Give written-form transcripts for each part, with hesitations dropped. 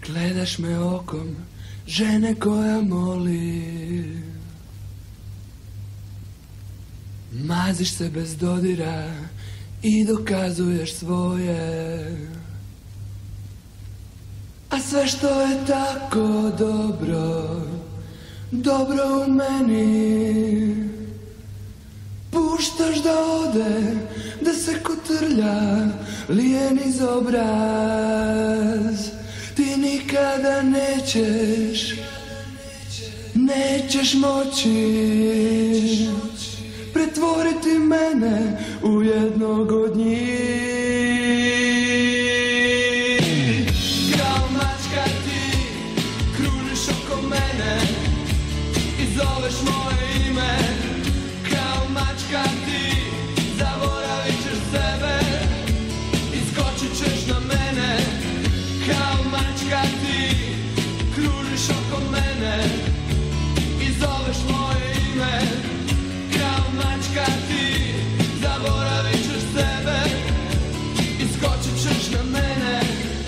Gledaš me okom žene koja moli, maziš se bez dodira i dokazuješ svoje. A sve što je tako dobro, dobro u meni, puštaš da ode, da se kotrlja lijen iz obraz. Ti nikada nećeš moći pretvoriti mene u jednog od njih. Kao mačka ti kružiš oko mene i zoveš moje ime. Kao mačka ti zaboravit ćeš sebe i skočit ćeš na mene. Kao mačka ti kružiš oko mene i zoveš moje ime. Kao mačka ti zaboravit ćeš sebe i skočit ćeš na mene.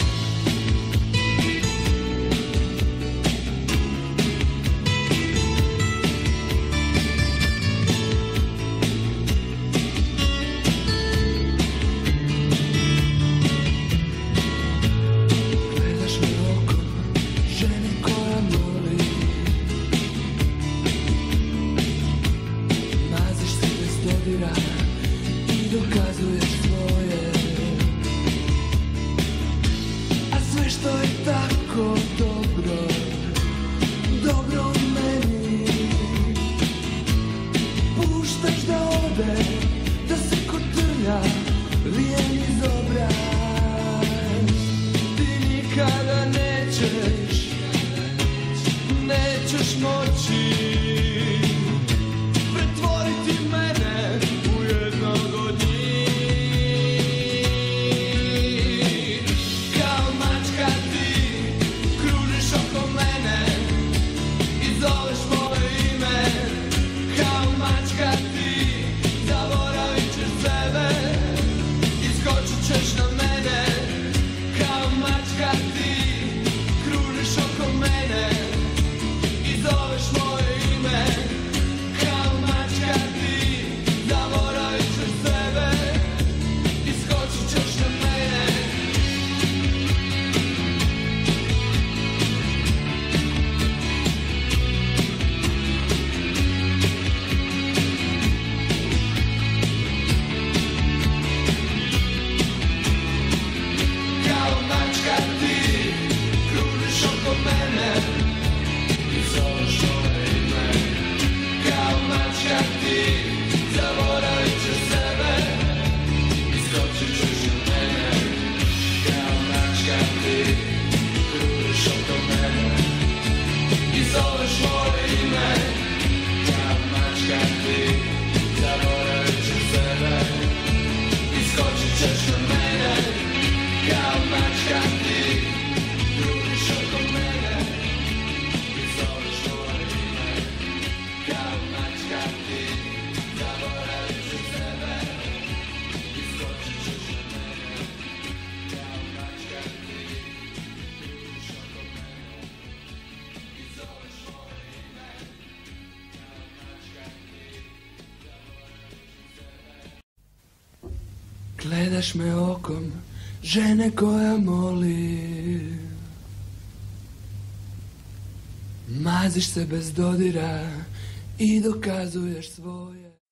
Gledaš me okom žene koja moli, maziš se bez dodira i dokazuješ svoje. A sve što je tako dobro, dobro u meni, puštaš da ode, da se kotrlja lijen iz obraz. Ti nikada nećeš moći pretvoriti mene u jednog od njih. Kao mačka ti kružiš oko mene i zoveš moje ime. Kao mačka ti zaboravit ćeš sebe i skočit ćeš na mene. Kao mačka ti kružiš oko mene i zoveš moje ime. Kao mačka ti zaboravit ćeš sebe i skočit ćeš na mene. Kao mačka ti kružiš oko mene i zoveš moje ime. Kao mačka ti zaboravit ćeš sebe i skočit ćeš na mene. Kao mačka ti kružiš oko mene i zoveš moje ime. Kao mačka ti zaboravit ćeš sebe i skočit ćeš na mene. Kao mačka ti kružiš oko mene i zoveš moje ime. Kao mačka ti zaboravit ćeš sebe i skočit ćeš na mene. Kao mačka ti kružiš oko mene i zoveš moje ime. Kao mačka ti zaboravit ćeš sebe. Gledaš me okom žene koja moli, maziš se bez dodira i dokazuješ svoje.